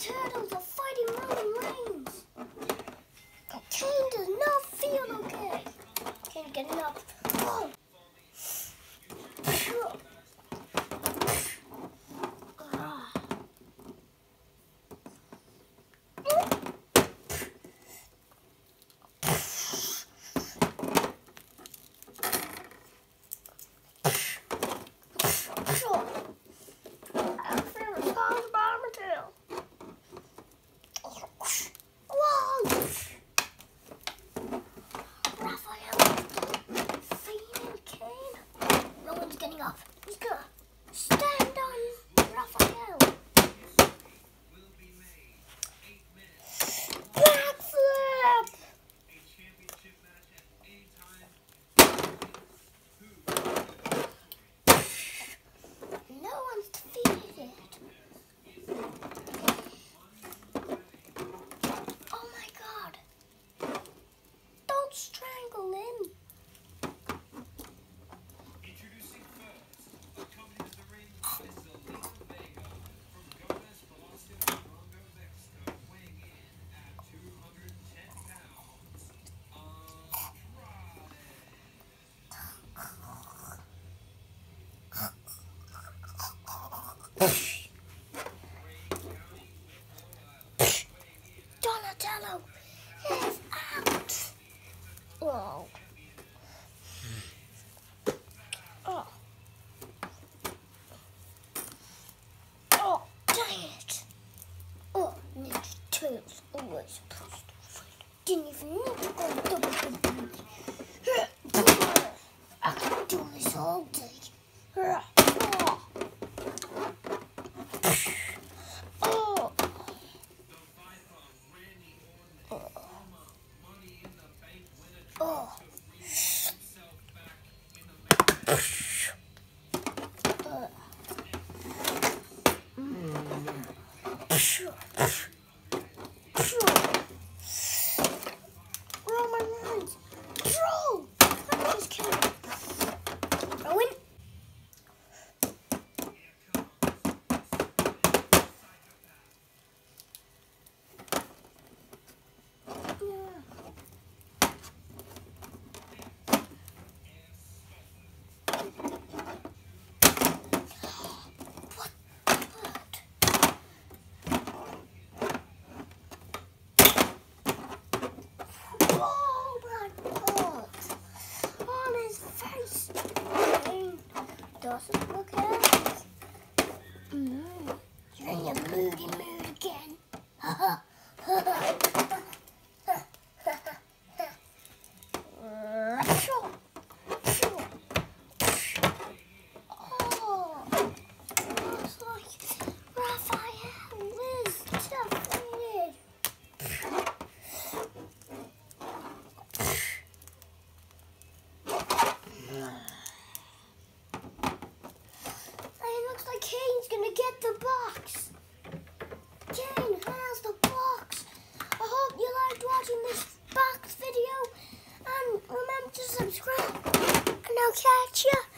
Turtles are fighting Roman Reigns. Kane does not feel okay. Kane getting up. Oh. Up. He's gonna stand on Raphael. Backflip! No one's defeated it. Oh my God. Don't strangle him. Donatello is out. Oh. Oh. Oh, dang it. Oh, Ninja Turtles always supposed to fight. Didn't even need to go WWE. I can do this all day. Roman Reigns, bro! I'm just kidding. I win. Doesn't look at it. You're in your moody mood again. Oh. Looks like Raphael is defeated. Looks like Kane's gonna get the box. Kane has the box. I hope you liked watching this box video. And remember to subscribe. And I'll catch you